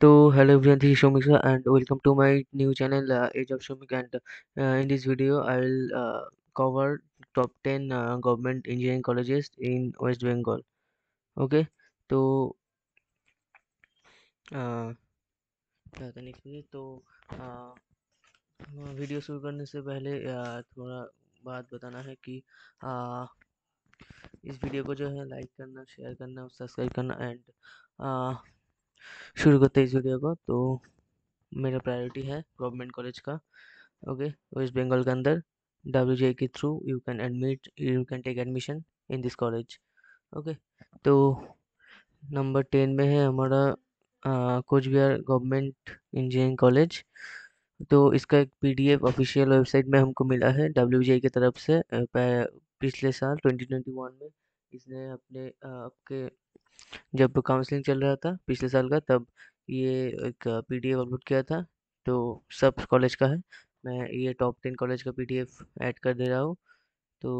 So hello everyone, this is Shomik sir and welcome to my new channel Age of Shomik, and in this video I will cover top 10 government engineering colleges in West Bengal. Okay, तो uh, क्या था next में? तो video शुरू करने से पहले थोड़ा बात बताना है कि uh, इस वीडियो को जो है लाइक करना, शेयर करना, सब्सक्राइब करना एंड शुरू करते हैं इस वीडियो को। तो मेरा प्रायोरिटी है गवर्नमेंट कॉलेज का। ओके, वेस्ट बंगाल के अंदर WJ के through you can take admission in this college. Okay, तो नंबर 10 में है हमारा Cooch Behar government engineering college. तो इसका एक PDF ऑफिशियल वेबसाइट में हमको मिला है WJ की तरफ से। पिछले साल 2021 में इसने अपने आपके जब काउंसलिंग चल रहा था पिछले साल का, तब ये एक PDF अपलोड किया था। तो सब कॉलेज का है, मैं ये टॉप 10 कॉलेज का PDF ऐड कर दे रहा हूँ। तो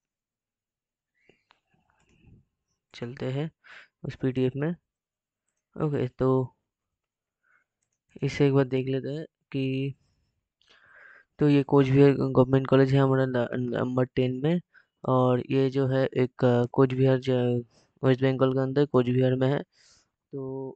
चलते हैं उस PDF में। ओके, तो इसे एक बार देख लेते हैं कि तो ये कोच बिहार गवर्नमेंट कॉलेज है हमारा नंबर 10 में। और ये जो है एक कोच बिहार वेस्ट बंगाल के अंदर कोच बिहार में है। तो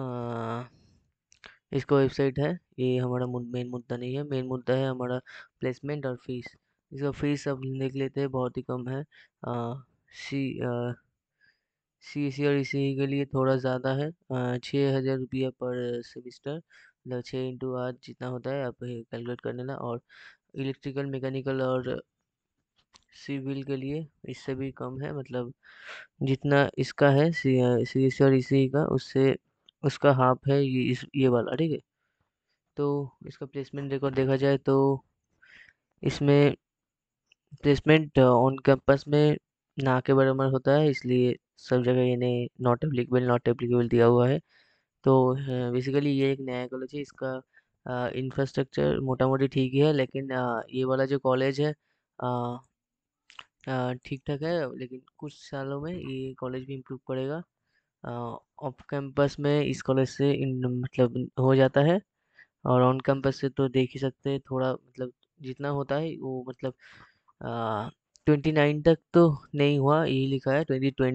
इसका वेबसाइट है, ये हमारा मेन मुद्दा नहीं है। मेन मुद्दा है हमारा प्लेसमेंट और फीस। इसका फीस अब देख लेते हैं, बहुत ही कम है। सी CSE और ECE के लिए थोड़ा ज़्यादा है, 6,000 रुपया पर सेमिस्टर, मतलब 6 × 8 जितना होता है, आप कैलकुलेट कर लेना। और इलेक्ट्रिकल, मैकेनिकल और सिविल के लिए इससे भी कम है, मतलब जितना इसका है CSE और ECE का, उससे उसका हाफ है ये वाला, ठीक है। तो इसका प्लेसमेंट रिकॉर्ड देखा जाए तो इसमें प्लेसमेंट ऑन कैंपस में ना के बराबर होता है, इसलिए सब जगह इन्हें नॉट एप्लीकेबल दिया हुआ है। तो बेसिकली ये एक नया कॉलेज है, इसका इंफ्रास्ट्रक्चर मोटा मोटी ठीक ही है, लेकिन ये वाला जो कॉलेज है ठीक ठाक है, लेकिन कुछ सालों में ये कॉलेज भी इम्प्रूव करेगा। ऑफ कैंपस में इस कॉलेज से मतलब हो जाता है, और ऑन कैंपस से तो देख ही सकते हैं, थोड़ा मतलब जितना होता है वो मतलब 29 तक तो नहीं हुआ, यही लिखा है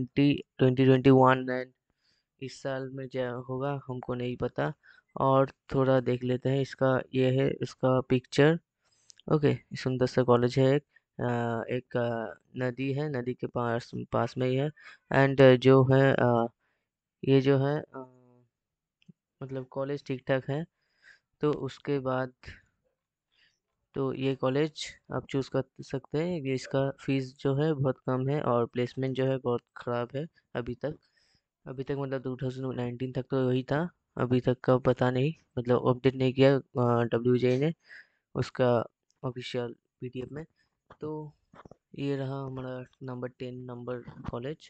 2021 एंड इस साल में क्या होगा हमको नहीं पता। और थोड़ा देख लेते हैं इसका, ये है इसका पिक्चर। ओके, सुंदर सा कॉलेज है एक। एक नदी है, नदी के पास पास में ही है। एंड जो है ये जो है मतलब कॉलेज ठीक ठाक है। तो उसके बाद तो ये कॉलेज आप चूज़ कर सकते हैं। ये इसका फीस जो है बहुत कम है, और प्लेसमेंट जो है बहुत ख़राब है अभी तक। अभी तक मतलब 2019 तक तो वही था, अभी तक का पता नहीं, मतलब अपडेट नहीं किया WJ ने उसका ऑफिशियल PDF में। तो ये रहा हमारा नंबर 10 नंबर कॉलेज,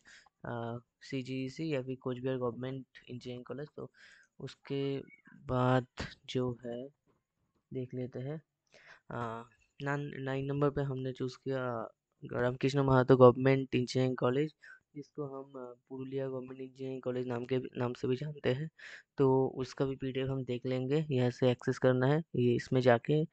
CGEC या फिर Cooch Behar government engineering college. तो उसके बाद जो है देख लेते हैं। आ, 9 नंबर पे हमने चूज़ किया Ramkrishna Mahato government engineering college, जिसको हम पुरुलिया गवर्नमेंट इंजीनियरिंग कॉलेज नाम से भी जानते हैं। तो उसका भी PDF हम देख लेंगे, यहाँ से एक्सेस करना है, ये इसमें जाके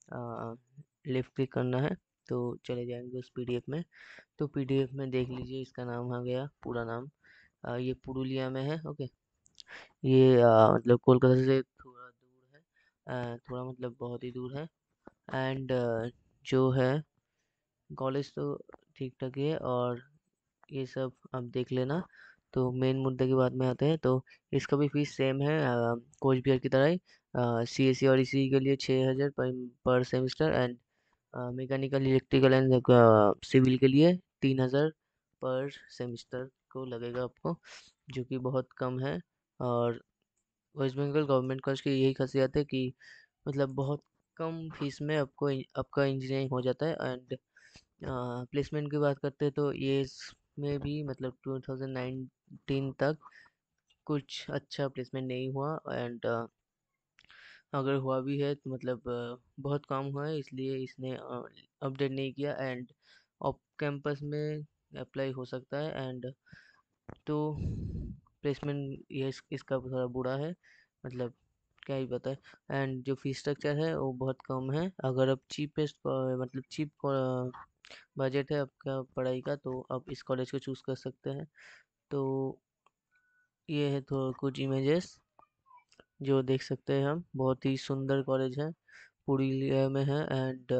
लेफ्ट क्लिक करना है, तो चले जाएंगे उस PDF में। तो PDF में देख लीजिए, इसका नाम आ गया पूरा नाम। ये पुरुलिया में है। ओके, ये मतलब कोलकाता से थोड़ा दूर है, थोड़ा मतलब बहुत ही दूर है। एंड जो है कॉलेज तो ठीक ठाक ही है, और ये सब आप देख लेना। तो मेन मुद्दे की बात में आते हैं, तो इसका भी फीस सेम है कोच बिहार की तरह ही। CSE और ECE के लिए 6,000 पर semester, and mechanical, electrical and civil के लिए 3,000 पर सेमिस्टर को लगेगा आपको, जो कि बहुत कम है। और वेस्ट बंगाल गवर्नमेंट कॉलेज की यही खासियत है कि मतलब बहुत कम फीस में आपका इंजीनियरिंग हो जाता है। एंड प्लेसमेंट की बात करते हैं तो ये इसमें भी मतलब 2019 तक कुछ अच्छा प्लेसमेंट नहीं हुआ। एंड अगर हुआ भी है तो मतलब बहुत कम हुआ है, इसलिए इसने अपडेट नहीं किया। एंड ऑफ कैंपस में अप्लाई हो सकता है। एंड तो प्लेसमेंट ये इसका थोड़ा बुरा है। मतलब क्या ही पता है। एंड जो फीस स्ट्रक्चर है वो बहुत कम है। अगर आप चीपेस्ट मतलब चीप बजट है आपका पढ़ाई का तो आप इस कॉलेज को चूज़ कर सकते हैं। तो ये है तो कुछ इमेजेस जो देख सकते हैं हम। बहुत ही सुंदर कॉलेज है, पुरुलिया में है। एंड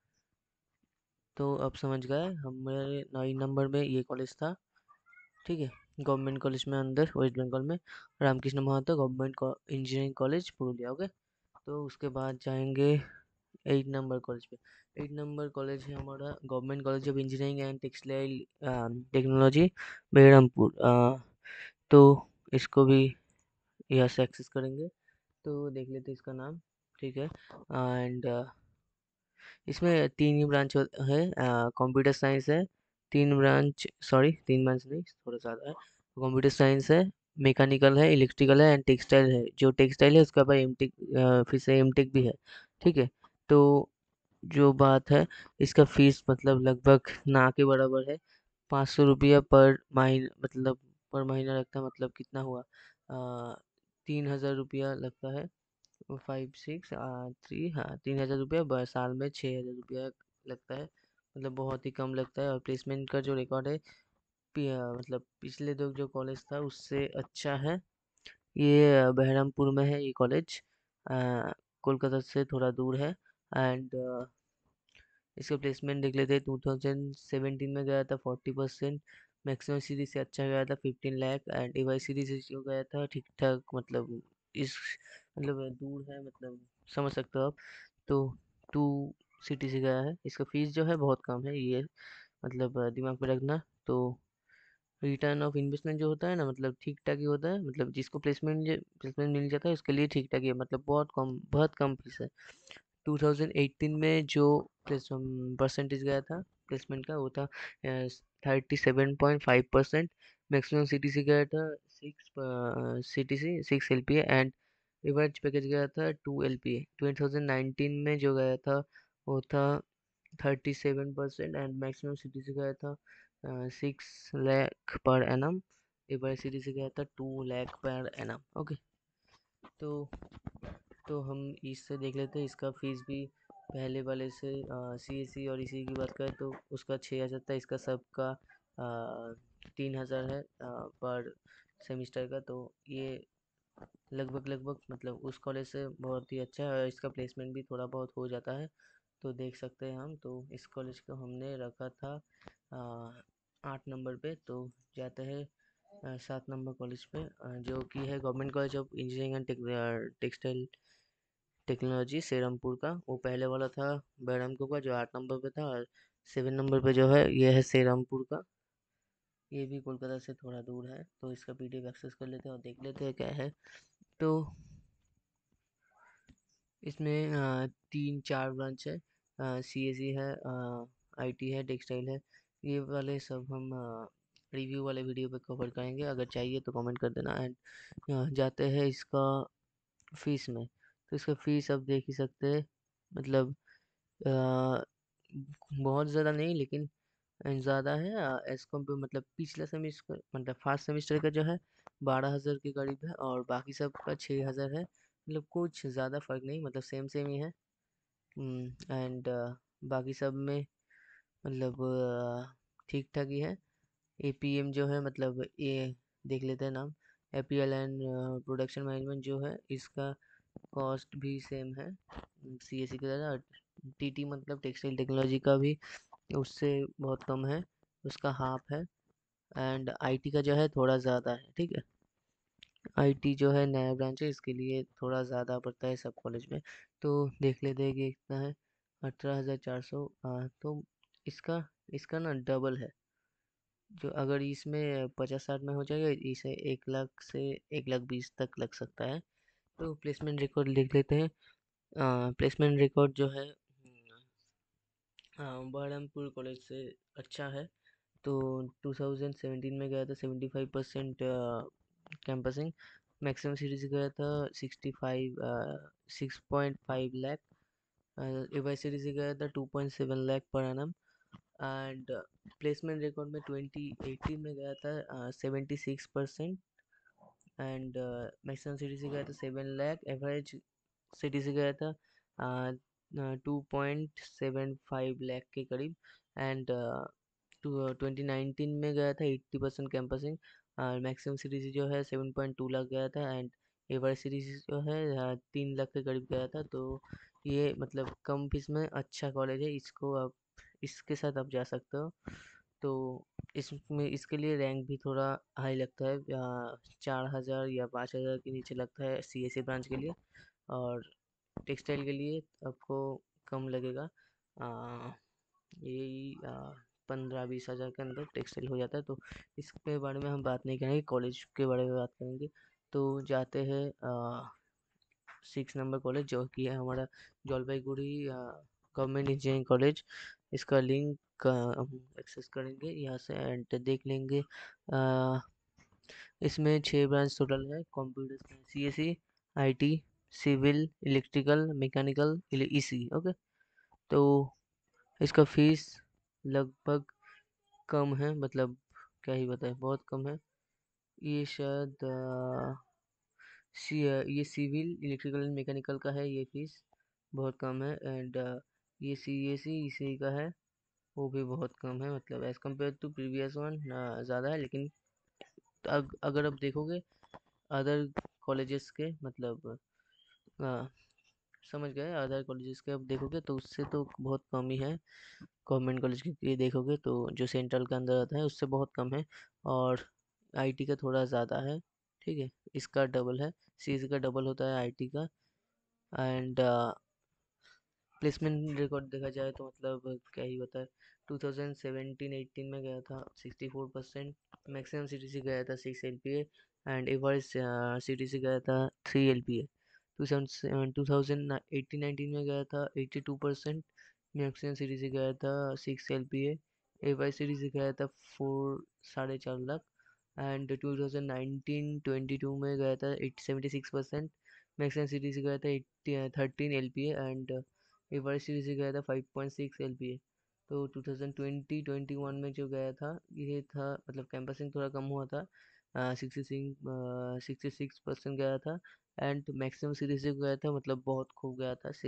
तो अब समझ गए, हमारे 9 नंबर में ये कॉलेज था। ठीक है, गवर्नमेंट कॉलेज में अंदर वेस्ट बंगाल में Ramkrishna Mahato government engineering college Purulia. Okay, तो उसके बाद जाएंगे 8 नंबर कॉलेज पे। 8 नंबर कॉलेज है हमारा government college of engineering and textile technology Berhampore. तो इसको भी यहाँ से एक्सेस करेंगे तो देख लेते हैं इसका नाम। ठीक है, एंड इसमें 3 ही ब्रांच है। कंप्यूटर साइंस है, 3 ब्रांच, सॉरी 3 ब्रांच नहीं, थोड़ा ज़्यादा है। कंप्यूटर साइंस है, मैकेनिकल है, इलेक्ट्रिकल है एंड टेक्सटाइल है। जो टेक्सटाइल है उसका भाई एमटेक, फिर से एमटेक भी है। ठीक है, तो जो बात है, इसका फीस मतलब लगभग ना के बराबर है। 500 रुपया पर महीना, मतलब पर महीना लगता है। मतलब कितना हुआ, 3000 रुपया लगता है। 5 6 3, हाँ 3000 रुपया, साल में 6000 रुपया लगता है। मतलब बहुत ही कम लगता है। और प्लेसमेंट का जो रिकॉर्ड है, मतलब पिछले दो जो कॉलेज था उससे अच्छा है। ये बहरमपुर में है ये कॉलेज, कोलकाता से थोड़ा दूर है। एंड इसका प्लेसमेंट देख लेते हैं। 2017 में गया था 40%, मैक्सिमम सीरीज से अच्छा गया था 15 लाख। एंड एवाई सीरीज से जो गया था ठीक ठाक, मतलब इस मतलब दूर है, मतलब समझ सकते हो आप। तो 2 सिटी से गया है। इसका फीस जो है बहुत कम है, ये मतलब दिमाग में रखना। तो रिटर्न ऑफ इन्वेस्टमेंट जो होता है ना, मतलब ठीक ठाक ही होता है। मतलब जिसको प्लेसमेंट मिल जाता है उसके लिए ठीक ठाक ही है, मतलब बहुत कम फीस है। 2018 में जो परसेंटेज गया था प्लेसमेंट का, वो था 37.5%। मैक्सिमम सिटी से गया था 6 LPA एंड एवरेज पैकेज गया था 2 LPA। 2019 में जो गया था वो था 37% एंड मैक्सिमम सिटी से गया था 6 lakh per annum. Average city से गया था 2 लाख पर एनम। ओके, तो हम इससे देख लेते हैं। इसका फीस भी पहले वाले से, CSE और इसी की बात करें तो उसका 6000 था, इसका सबका 3000 है पर सेमिस्टर का। तो ये लगभग मतलब उस कॉलेज से बहुत ही अच्छा है और इसका प्लेसमेंट भी थोड़ा बहुत हो जाता है। तो देख सकते हैं हम। तो इस कॉलेज को हमने रखा था 8 नंबर पे। तो जाते हैं 7 नंबर कॉलेज पे, जो कि है government college of engineering and textile technology Serampore का। वो पहले वाला था बैरमपुर का जो 8 नंबर पे था। और 7 नंबर पे जो है ये है सेरमपुर का। ये भी कोलकाता से थोड़ा दूर है। तो इसका PDF एक्सेस कर लेते हैं और देख लेते हैं क्या है। तो इसमें 3 4 ब्रांच है, CSE है, IT है, टेक्सटाइल है। ये वाले सब हम रिव्यू वाले वीडियो पे कवर करेंगे, अगर चाहिए तो कमेंट कर देना। एंड जाते हैं इसका फीस में। तो इसका फीस आप देख ही सकते हैं, मतलब अ, बहुत ज़्यादा नहीं लेकिन ज़्यादा है एज कम्पेयर। मतलब पिछला सेमिस्टर, मतलब फर्स्ट सेमिस्टर का जो है 12,000 के करीब है और बाकी सब का 6,000 है। मतलब कुछ ज़्यादा फर्क नहीं, मतलब सेम सेम ही है। एंड बाकी सब में मतलब ठीक ठाक ही है। APM जो है, मतलब ये देख लेते हैं नाम। APL एंड प्रोडक्शन मैनेजमेंट जो है, इसका कॉस्ट भी सेम है CSE की तरह। TT मतलब टेक्सटाइल टेक्नोलॉजी का भी उससे बहुत कम है, उसका हाफ है। एंड IT का जो है थोड़ा ज़्यादा है। ठीक है, IT जो है नया ब्रांच है, इसके लिए थोड़ा ज़्यादा पड़ता है सब कॉलेज में। तो देख लेते हैं कि कितना है। 18,400। तो इसका इसका ना डबल है। जो अगर इसमें 50-60 में हो जाएगा, इसे 1 लाख से 1,20,000 तक लग सकता है। तो प्लेसमेंट रिकॉर्ड लिख लेते हैं। प्लेसमेंट रिकॉर्ड जो है बहरमपुर कॉलेज से अच्छा है। तो 2017 में गया था 75% कैंपसिंग। मैक्सिमम सीरीज गया था 6.5 लाख। एवाई सीरीज गया था 2.7 lakh per annum. And placement record में 2018 में गया था 76%। एंड मैक्सिमम सीटीसी गया था 7 लाख, एवरेज सीटीसी गया था 2.75 लाख के करीब। एंड 2019 में गया था 80% कैंपसिंग। मैक्सिमम सीटीसी जो है 7.2 लाख गया था, एंड एवरेज सीटीसी जो है 3 लाख के करीब गया था। तो ये मतलब कम फीस में अच्छा कॉलेज है, इसको आप इसके साथ आप जा सकते हो। तो इसमें इसके लिए रैंक भी थोड़ा हाई लगता है, 4,000 या 5,000 के नीचे लगता है सीएससी ब्रांच के लिए। और टेक्सटाइल के लिए आपको कम लगेगा, यही 15-20 हज़ार के अंदर टेक्सटाइल हो जाता है। तो इसके बारे में हम बात नहीं करेंगे, कॉलेज के बारे में बात करेंगे। तो जाते हैं 6 नंबर कॉलेज, जो कि है हमारा जलपाईगुड़ी गवर्नमेंट इंजीनियरिंग कॉलेज। इसका लिंक हम एक्सेस करेंगे यहाँ से एंड देख लेंगे। इसमें 6 ब्रांच टोटल है, computer, CSC, IT, civil, electrical, mechanical, EC. Okay. तो इसका फीस लगभग कम है, मतलब क्या ही बताए, बहुत कम है। ये शायद ये सिविल, इलेक्ट्रिकल एंड मैकेनिकल का है, ये फीस बहुत कम है। एंड ये सीएससी इसी का है, वो भी बहुत कम है, मतलब as compare to previous one ज़्यादा है। लेकिन अगर आप देखोगे अदर कॉलेजेस के, मतलब अ, समझ गए, अदर कॉलेजेस के आप देखोगे तो उससे तो बहुत कम ही है। गवर्नमेंट कॉलेज के लिए देखोगे तो जो सेंट्रल के अंदर आता है उससे बहुत कम है, और आईटी का थोड़ा ज़्यादा है। ठीक है, इसका डबल है, सीएससी का डबल होता है आईटी का। एंड प्लेसमेंट रिकॉर्ड देखा जाए तो मतलब क्या ही बताए, 2017-18 में गया था 64%, मैक्सिमम सीटीसी गया था 6 LPA, एंड एवरेज सीटीसी गया था 3 LPA। 2018-19 में गया था 82%, मैक्सिमम सीटीसी गया था 6 LPA, एवरेज सीटीसी गया था 4.5 लाख। एंड 2019-22 में गया था 76%, मैक्सिमम सीटीसी गया था 13 LPA, एंड एवरेज सीरीज गया था 5.6 LPA। तो 2020-21 में जो गया था ये था, मतलब कैंपसिंग थोड़ा कम हुआ था, 66% गया था। एंड मैक्सिमम सीरीज गया था, मतलब बहुत खूब गया था,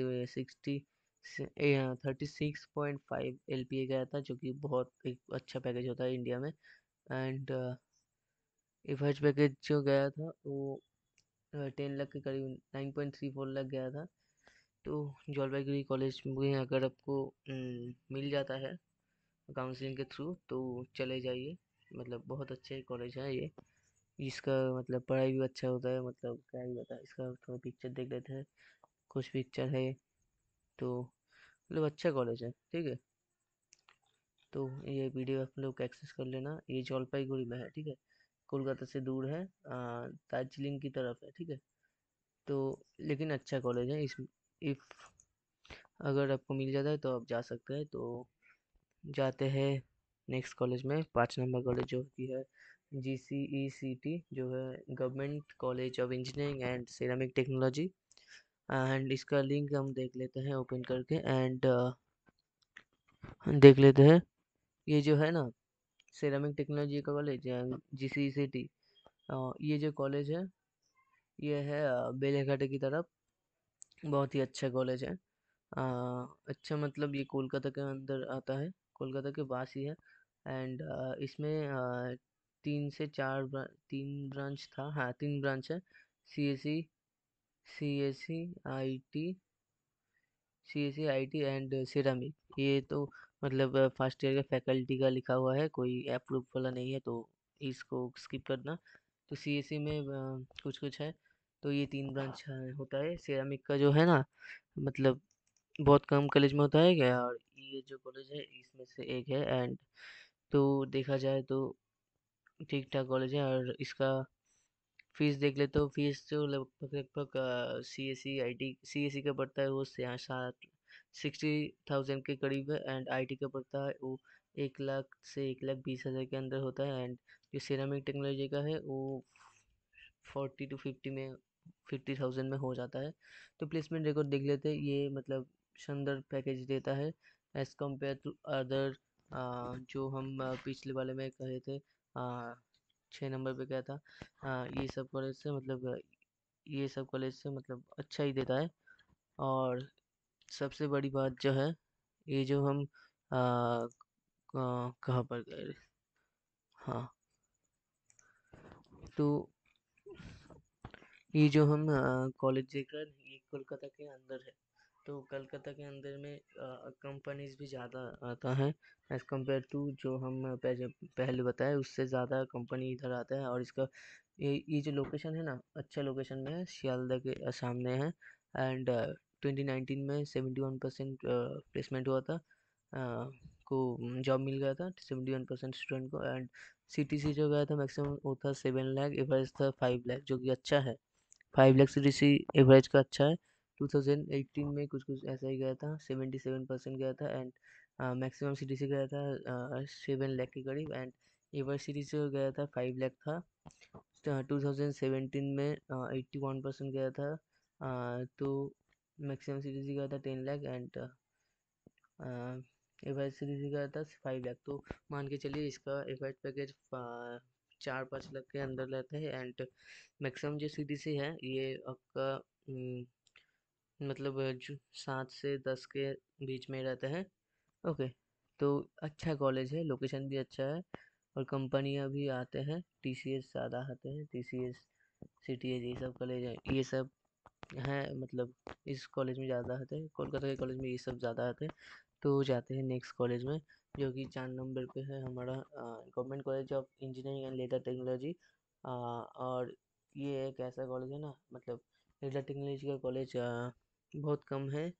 36.5 LPA गया था, जो कि बहुत एक अच्छा पैकेज होता है इंडिया में। एंड एवरेज पैकेज जो गया था वो 10 लाख के करीब, 9.34 लाख गया था। तो जलपाईगुड़ी कॉलेज में अगर आपको मिल जाता है काउंसलिंग के थ्रू तो चले जाइए, मतलब बहुत अच्छे कॉलेज है ये। इसका मतलब पढ़ाई भी अच्छा होता है, मतलब क्या ही बता, इसका थोड़ा पिक्चर देख लेते हैं, कुछ पिक्चर है। तो मतलब अच्छा कॉलेज है, ठीक है। तो ये वीडियो आप लोग एक्सेस कर लेना, ये जलपाईगुड़ी में है, ठीक है, कोलकाता से दूर है, दार्जिलिंग की तरफ है, ठीक है। तो लेकिन अच्छा कॉलेज है, इस इफ अगर आपको मिल जाता है तो आप जा सकते हैं। तो जाते हैं नेक्स्ट कॉलेज में, 5 नंबर कॉलेज, जो कि है GCECT, जो है government college of engineering and ceramic technology. And इसका लिंक हम देख लेते हैं ओपन करके, एंड देख लेते हैं। ये जो है ना सिरेमिक टेक्नोलॉजी का कॉलेज, GCECT, ये जो कॉलेज है ये है बेलेघाटे की तरफ, बहुत ही अच्छा कॉलेज है। अच्छा, मतलब ये कोलकाता के अंदर आता है, कोलकाता के पास ही है। एंड इसमें 3 ब्रांच था, हाँ 3 ब्रांच है, CSC, CSC IT, CSC IT and ceramic. ये तो मतलब फर्स्ट ईयर के फैकल्टी का लिखा हुआ है, कोई अप्रूव वाला नहीं है, तो इसको स्किप करना। तो सीएससी में कुछ कुछ है। तो ये 3 ब्रांच होता है, सिरामिक का जो है ना, मतलब बहुत कम कॉलेज में होता है क्या, और ये जो कॉलेज है इसमें से एक है। एंड तो देखा जाए तो ठीक ठाक कॉलेज है, और इसका फीस देख ले तो फीस जो लगभग लगभग सी एस सी का पड़ता है वो 60,000 के करीब है, एंड आईटी का पड़ता है वो 1 लाख से 1,20,000 के अंदर होता है। एंड जो सिरेमिक टेक्नोलॉजी का है वो 40 to 50 में 50,000 में हो जाता है। तो प्लेसमेंट रिकॉर्ड देख लेते हैं, ये मतलब शानदार पैकेज देता है एज कम्पेयर टू अदर, जो हम पिछले वाले में कहे थे, 6 नंबर पे गया था। ये सब कॉलेज से मतलब ये सब कॉलेज से मतलब अच्छा ही देता है। और सबसे बड़ी बात जो है, ये जो हम कहाँ पर गए, हाँ, तो ये जो हम कॉलेज देकर, ये कोलकाता के अंदर है। तो कोलकाता के अंदर में कंपनीज भी ज़्यादा आता है एज़ कम्पेयर टू जो हम पहले बताए, उससे ज़्यादा कंपनी इधर आता है। और इसका ये जो लोकेशन है ना, अच्छा लोकेशन में है, शियालदह के सामने है। एंड 2019 में 71% प्लेसमेंट हुआ था, को जॉब मिल गया था 71% स्टूडेंट को। एंड CTC जो गया था मैक्सिमम वो था 7 लाख, एवरेज था 5 लाख, जो कि अच्छा है। 5 लाख CTC एवरेज का अच्छा है। 2018 में कुछ कुछ ऐसा ही गया था, 77% गया था। एंड मैक्सिमम CTC गया था 7 लाख के करीब। एंड एवरेज CTC जो गया था 5 लाख था। 2017 में 81% गया था। तो मैक्सिमम CTC गया था 10 लाख। एंड एवरेज CTC गया था 5 लाख। तो मान के चलिए इसका एवरेज पैकेज 4-5 लाख के अंदर रहता है। एंड मैक्सिमम जो CTC है ये आपका मतलब जो 7 से 10 के बीच में रहता है। ओके, तो अच्छा कॉलेज है, लोकेशन भी अच्छा है, और कंपनियां भी आते हैं, TCS ज़्यादा आते हैं, TCS, CTS, ये सब कॉलेज है, ये सब हैं, मतलब इस कॉलेज में ज़्यादा आते हैं, कोलकाता के कॉलेज में ये सब ज़्यादा आते हैं। तो जाते हैं नेक्स्ट कॉलेज में, जो कि 4 नंबर पे है हमारा government college of engineering and leather technology. और ये एक ऐसा कॉलेज है ना, मतलब लेदर टेक्नोलॉजी का कॉलेज बहुत कम है।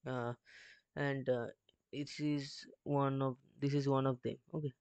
And it is one of this is one of them. Okay,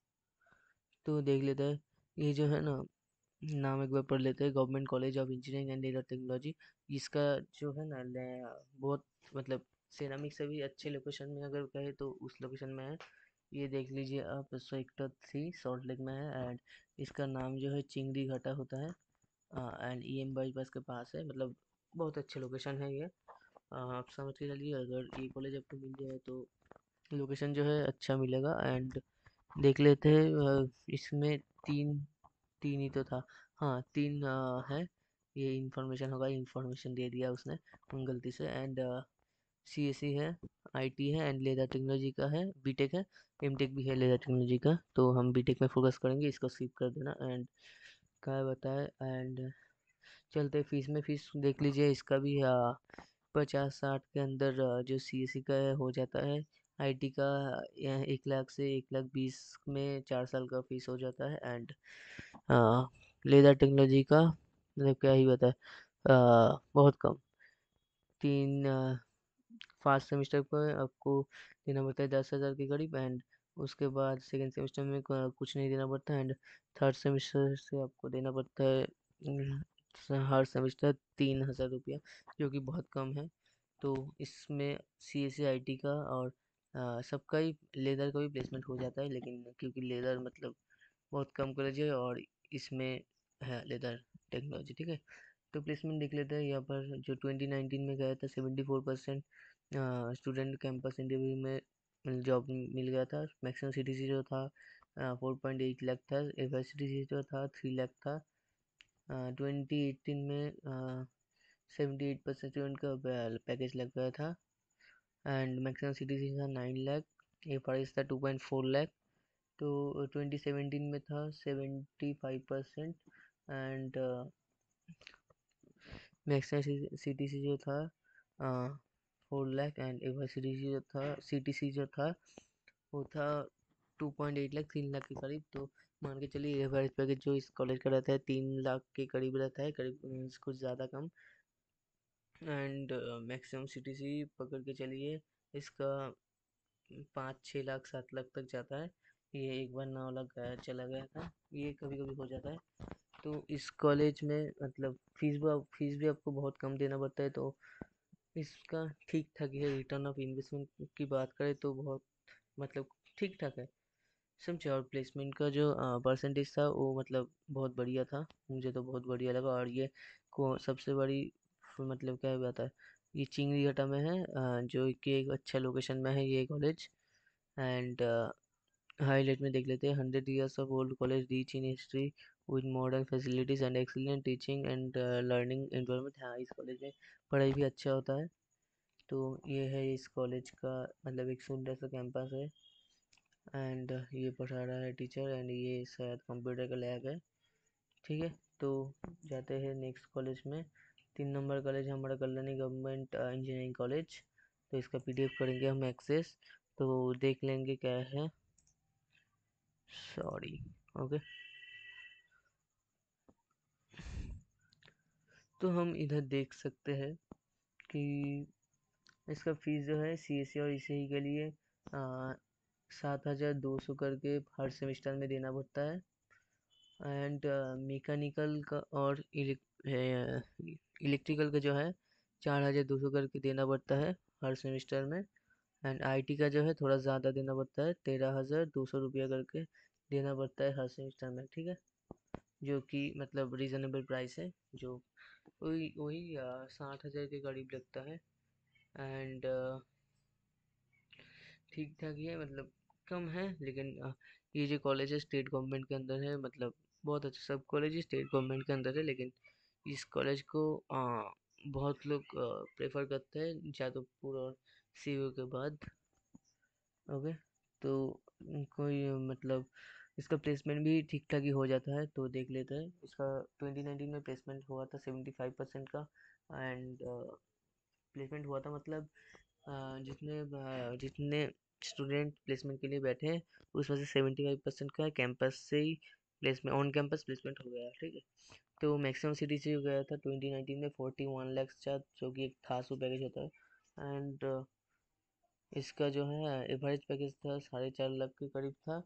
तो देख लेते हैं, ये जो है ना, नाम एक बार पढ़ लेते हैं, government college of engineering and leather technology. इसका जो है ना बहुत मतलब सेरामिक से भी अच्छे लोकेशन में अगर कहे तो उस लोकेशन में है। ये देख लीजिए आप, सेक्टर 3 सॉल्ट लेक में है। एंड इसका नाम जो है चिंगड़ी घाटा होता है। एंड EM बाईपास के पास है, मतलब बहुत अच्छे लोकेशन है ये। आप समझ के चलिए, अगर ये कॉलेज आपको मिल जाए तो लोकेशन जो है अच्छा मिलेगा। एंड देख लेते हैं, इसमें तीन तीन ही तो था, हाँ 3 है। ये इंफॉर्मेशन होगा, इंफॉर्मेशन दे दिया उसने गलती से। एंड CSE है, IT है, एंड लेदर टेक्नोलॉजी का है, BTech है, MTech भी है लेदर टेक्नोलॉजी का। तो हम BTech में फोकस करेंगे, इसको स्किप कर देना। एंड क्या बताए, एंड चलते फीस में, फीस देख लीजिए इसका भी 50-60 के अंदर जो CSE का है हो जाता है। IT का 1 लाख से 1 लाख 20 में 4 साल का फीस हो जाता है। एंड लेदर टेक्नोलॉजी का मतलब क्या ही बताए, बहुत कम, 3 फर्स्ट सेमेस्टर पर आपको देना पड़ता है 10,000 के करीब। एंड उसके बाद सेकेंड सेमेस्टर में कुछ नहीं देना पड़ता। एंड थर्ड सेमेस्टर से आपको देना पड़ता है हर सेमेस्टर 3,000 रुपया, जो कि बहुत कम है। तो इसमें CSE IT का और सबका ही, लेदर का भी प्लेसमेंट हो जाता है, लेकिन क्योंकि लेदर मतलब बहुत कम कॉलेज है, और इसमें है लेदर टेक्नोलॉजी, ठीक है। तो प्लेसमेंट देख लेते हैं यहाँ पर, जो 2019 में गया था 74% स्टूडेंट कैंपस इंटरव्यू में जॉब मिल गया था। मैक्सिमम CTC जो था 4.8 लाख था, एवरेज CTC जो था 3 लाख था। 2018 में 78% स्टूडेंट का पैकेज लग गया था। एंड मैक्सिमम CTC था 9 लाख, एवरेज था 2.4 लाख। तो 2017 में था 75%। एंड मैक्सिमम CTC जो था 4 लाख। एंड एवर CTC जो था वो था 2.8 लाख, 3 लाख के करीब। तो मान के चलिए एवरेज पैकेज जो इस कॉलेज का रहता है 3 लाख के करीब रहता है, करीब कुछ ज़्यादा कम। एंड मैक्सिमम CTC पकड़ के चलिए, इसका 5-6 लाख 7 लाख तक जाता है। ये एक बार 9 लाख गया चला गया था, ये कभी कभी हो जाता है। तो इस कॉलेज में मतलब फीस भी आपको बहुत कम देना पड़ता है। तो इसका ठीक ठाक है, रिटर्न ऑफ इन्वेस्टमेंट की बात करें तो बहुत मतलब ठीक ठाक है, समझे। और प्लेसमेंट का जो परसेंटेज था वो मतलब बहुत बढ़िया था, मुझे तो बहुत बढ़िया लगा। और ये को सबसे बड़ी मतलब क्या बात है, ये चिंगड़ी घाटा में है, जो कि एक अच्छा लोकेशन में है ये कॉलेज। एंड हाईलाइट में देख लेते हैं, 100 years of old college rich in history, with modern facilities and excellent teaching and learning environment. हाँ, इस कॉलेज में पढ़ाई भी अच्छा होता है। तो ये है इस कॉलेज का मतलब एक सुंदर सा कैंपस है। एंड ये पढ़ा रहा है टीचर, एंड ये शायद कंप्यूटर का लैब है। ठीक है, तो जाते हैं नेक्स्ट कॉलेज में। 3 नंबर कॉलेज हमारा कल्याणी गवर्नमेंट इंजीनियरिंग कॉलेज। तो इसका पीडीएफ करेंगे हम एक्सेस, तो देख लेंगे क्या है। सॉरी। ओके, तो हम इधर देख सकते हैं कि इसका फीस जो है सीएससी और ईसीई के लिए 7,200 करके हर सेमेस्टर में देना पड़ता है। एंड मैकेनिकल का और इलेक्ट्रिकल का जो है 4,200 करके देना पड़ता है हर सेमेस्टर में। एंड आईटी का जो है थोड़ा ज़्यादा देना पड़ता है, 13,200 रुपया करके देना पड़ता है हर सेमेस्टर में। ठीक है, जो कि मतलब रीज़नेबल प्राइस है, जो वही वही 60,000 के करीब लगता है। एंड ठीक ठाक ही है, मतलब कम है, लेकिन ये जो कॉलेज है स्टेट गवर्नमेंट के अंदर है, मतलब बहुत अच्छा। सब कॉलेज स्टेट गवर्नमेंट के अंदर है, लेकिन इस कॉलेज को बहुत लोग प्रेफर करते हैं जादवपुर और सीयू के बाद। ओके, तो कोई मतलब इसका प्लेसमेंट भी ठीक ठाक ही हो जाता है, तो देख लेते हैं। इसका 2019 में प्लेसमेंट हुआ था 75% का। एंड प्लेसमेंट हुआ था मतलब जितने स्टूडेंट प्लेसमेंट के लिए बैठे हैं उसमें से 75% का कैंपस से ही प्लेसमेंट, ऑन कैंपस प्लेसमेंट हो गया। ठीक है, तो मैक्सिमम सिटी से हो गया था 2019 में 41 लाख था, जो कि एक खास पैकेज होता है। एंड इसका जो है एवरेज पैकेज था 4.5 लाख के करीब था,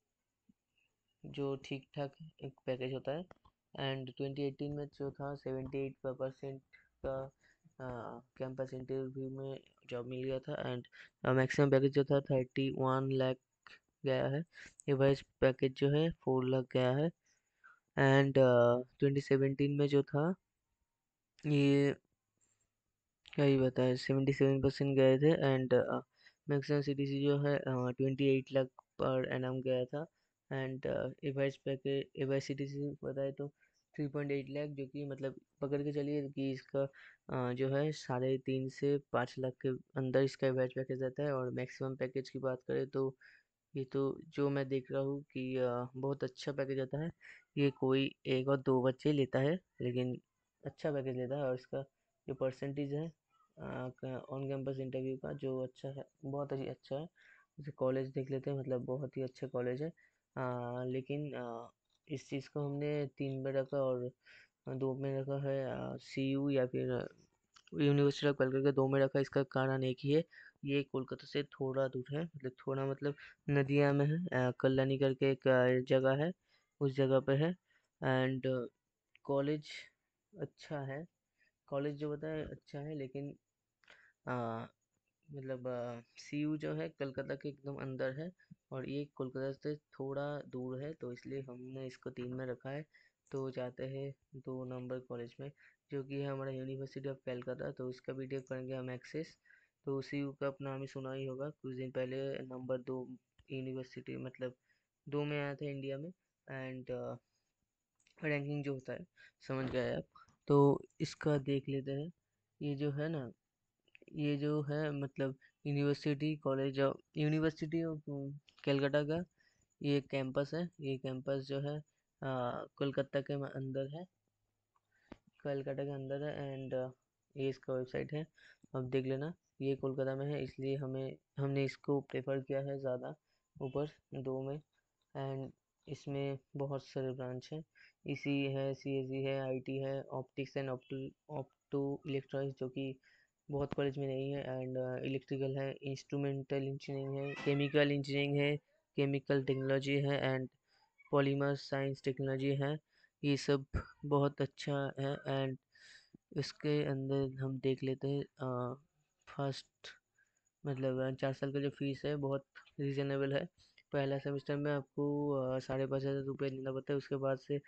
जो ठीक ठाक एक पैकेज होता है। एंड 2018 में जो था 78% का कैंपस इंटरव्यू में जॉब मिल गया था। एंड मैक्सिमम पैकेज जो था 31 लाख गया है। एवरेज पैकेज जो है 4 लाख गया है। एंड 2017 में जो था ये क्या ही बताया, 77% गए थे। एंड मैक्सिमम सीटीसी जो है 28 लाख पर एनम गया था। And average package average CTC बताए तो 3.8 लाख, जो कि मतलब पकड़ के चलिए कि इसका जो है 3.5 से 5 लाख के अंदर इसका एवरेज पैकेज रहता है। और मैक्सिमम पैकेज की बात करें तो ये तो जो मैं देख रहा हूँ कि बहुत अच्छा पैकेज आता है। ये कोई एक और दो बच्चे लेता है, लेकिन अच्छा पैकेज लेता है। और इसका जो परसेंटेज है ऑन कैंपस इंटरव्यू का, जो अच्छा है, बहुत ही अच्छा है। जैसे कॉलेज देख लेते हैं, मतलब बहुत ही अच्छा कॉलेज है। लेकिन इस चीज़ को हमने 3 में रखा और 2 में रखा है, सीयू या फिर यूनिवर्सिटी ऑफ कलकत्ता 2 में रखा। इसका कारण एक ही है, ये कोलकाता से थोड़ा दूर है, मतलब थोड़ा मतलब नदिया में है। कल्याणी करके एक जगह है, उस जगह पे है। एंड कॉलेज अच्छा है, कॉलेज जो बताए अच्छा है, लेकिन आ, मतलब सीयू जो है कलकत्ता के एकदम अंदर है, और ये कोलकाता से थोड़ा दूर है, तो इसलिए हमने इसको 3 में रखा है। तो जाते हैं 2 नंबर कॉलेज में, जो कि है हमारा यूनिवर्सिटी ऑफ कलकत्ता। तो इसका वीडियो करेंगे हम एक्सेस। तो सीयू का अपना हमें सुना ही होगा, कुछ दिन पहले नंबर 2 यूनिवर्सिटी, मतलब 2 में आया था इंडिया में। एंड रैंकिंग जो होता है, समझ गए आप। तो इसका देख लेते हैं। ये जो है ना, ये जो है मतलब यूनिवर्सिटी ऑफ कलकत्ता का ये कैंपस है। ये कैंपस जो है कोलकाता के अंदर है, कलकत्ता के अंदर है। एंड ये इसका वेबसाइट है, अब देख लेना। ये कोलकाता में है, इसलिए हमने इसको प्रेफर किया है ज़्यादा ऊपर 2 में। एंड इसमें बहुत सारे ब्रांच हैं, इसी है, सीएसई है, आईटी है, ऑप्टिक्स एंड ऑप्टो इलेक्ट्रॉनिक्स, जो कि बहुत कॉलेज में नहीं है। एंड इलेक्ट्रिकल है, इंस्ट्रूमेंटल इंजीनियरिंग है, केमिकल इंजीनियरिंग है, केमिकल टेक्नोलॉजी है, एंड पॉलीमर साइंस टेक्नोलॉजी है। ये सब बहुत अच्छा है। एंड इसके अंदर हम देख लेते हैं फर्स्ट, मतलब 4 साल का जो फीस है बहुत रीजनेबल है। पहला सेमेस्टर में आपको 5,500 रुपये देना पड़ता है, उसके बाद से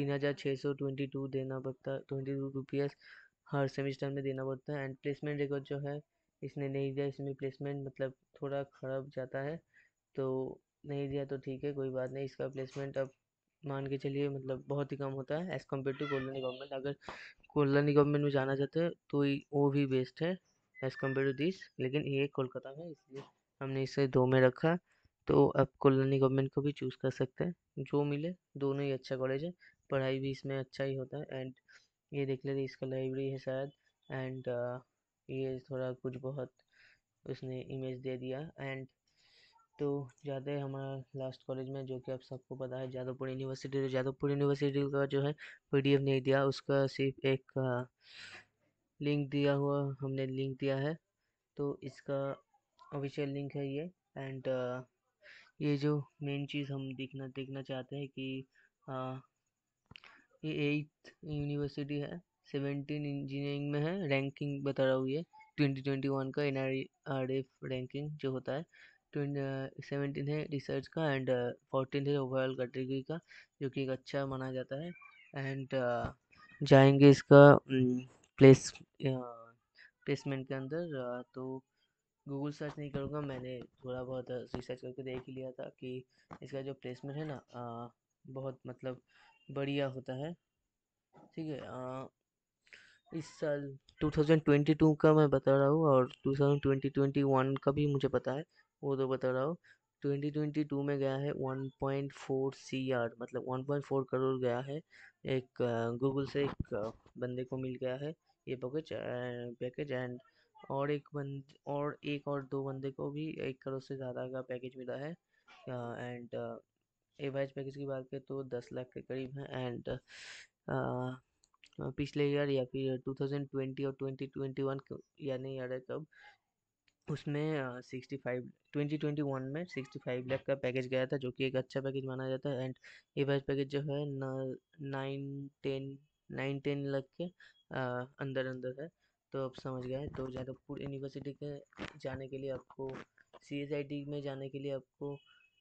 3,622 देना पड़ता है, 22 रुपीज़ हर सेमेस्टर में देना पड़ता है। एंड प्लेसमेंट रिकॉर्ड जो है इसने नहीं दिया, इसमें प्लेसमेंट मतलब थोड़ा खराब जाता है, तो नहीं दिया तो ठीक है, कोई बात नहीं। इसका प्लेसमेंट अब मान के चलिए मतलब बहुत ही कम होता है as compare to Kalyani government. अगर कोल्हानी गवर्नमेंट में जाना चाहते हैं तो वो भी बेस्ट है एज़ कम्पेयर टू दिस, लेकिन ये कोलकाता में इसलिए हमने इसे 2 में रखा। तो अब कोल्हानी गवर्नमेंट को भी चूज़ कर सकते हैं, जो मिले। दोनों ही अच्छा कॉलेज है, पढ़ाई भी इसमें अच्छा ही होता है। एंड ये देख लेते इसका लाइब्रेरी है शायद। एंड ये थोड़ा कुछ बहुत उसने इमेज दे दिया। एंड तो जाते हैं हमारा लास्ट कॉलेज में, जो कि आप सबको पता है जादवपुर यूनिवर्सिटी। तो जादवपुर यूनिवर्सिटी का जो है पीडीएफ नहीं दिया, उसका सिर्फ एक लिंक दिया हुआ, हमने लिंक दिया है। तो इसका ऑफिशियल लिंक है ये। एंड ये जो मेन चीज़ हम देखना देखना चाहते हैं कि अ, ये 8th यूनिवर्सिटी है, 17 इंजीनियरिंग में है। रैंकिंग बता रहा हूँ ये 2021 का एनआरएफ रैंकिंग जो होता है। 17 है रिसर्च का, एंड 14 है ओवरऑल कैटेगरी का, जो कि एक अच्छा माना जाता है। एंड जाएंगे इसका प्लेस प्लेसमेंट के अंदर। तो गूगल सर्च नहीं करूँगा, मैंने थोड़ा बहुत रिसर्च करके देख ही लिया था कि इसका जो प्लेसमेंट है ना बहुत मतलब बढ़िया होता है। ठीक है। इस साल 2022 का मैं बता रहा हूँ, और 2021 का भी मुझे पता है, वो तो बता रहा हूँ। 2022 में गया है 1.4 CR, मतलब 1.4 करोड़ गया है। एक गूगल से एक बंदे को मिल गया है ये पैकेज। एंड और एक और दो बंदे को भी 1 करोड़ से ज़्यादा का पैकेज मिला है। एंड एवरेज पैकेज की बात करें तो 10 लाख के करीब है। एंड पिछले ईयर या फिर 2020 और 2021 या नहीं याद है कब, उसमें 65 2021 में 65 लाख का पैकेज गया था, जो कि एक अच्छा पैकेज माना जाता है। एंड एवरेज पैकेज जो है न 9-10 लाख के अंदर अंदर है। तो अब समझ गए। तो जादवपुर यूनिवर्सिटी के जाने के लिए आपको, CSIT में जाने के लिए आपको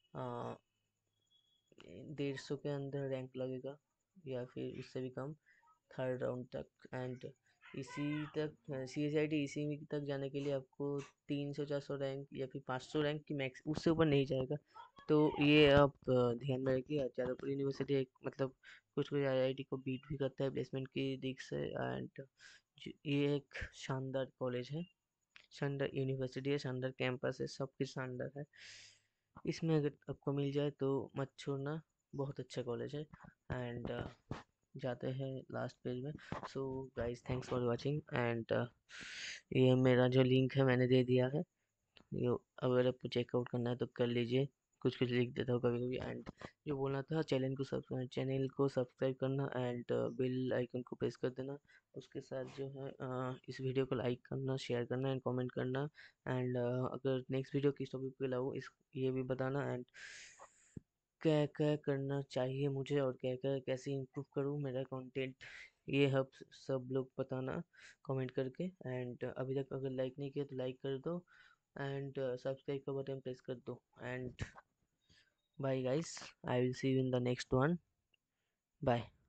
150 के अंदर रैंक लगेगा, या फिर उससे भी कम, थर्ड राउंड तक। एंड इसी तक CSIT इसी में तक जाने के लिए आपको 300-400 रैंक या फिर 500 रैंक की मैक्स, उससे ऊपर नहीं जाएगा। तो ये आप ध्यान में रखिए। जादवपुर यूनिवर्सिटी एक मतलब कुछ कुछ IIT को बीट भी करता है प्लेसमेंट की दिख से। एंड ये एक शानदार कॉलेज है, शानदार यूनिवर्सिटी है, शानदार कैंपस है, सब कुछ शानदार है। इसमें अगर आपको मिल जाए तो मत छोड़ना, बहुत अच्छा कॉलेज है। एंड जाते हैं लास्ट पेज में। So guys, thanks for watching. And ये मेरा जो लिंक है मैंने दे दिया है, ये अगर आपको चेकआउट करना है तो कर लीजिए। कुछ कुछ लिख देता हूँ कभी कभी। एंड जो बोलना था, चैनल को सब्सक्राइब करना, एंड बेल आइकन को प्रेस कर देना। उसके साथ जो है इस वीडियो को लाइक करना, शेयर करना एंड कमेंट करना। एंड अगर नेक्स्ट वीडियो किस टॉपिक पे लाऊँ इस ये भी बताना। एंड क्या क्या करना चाहिए मुझे, और क्या क्या कैसे इम्प्रूव करूँ मेरा कंटेंट, ये सब लोग बताना कमेंट करके। एंड अभी तक अगर लाइक नहीं किया तो लाइक कर दो, एंड सब्सक्राइब का बटन प्रेस कर दो। And bye guys, I will see you in the next one. Bye.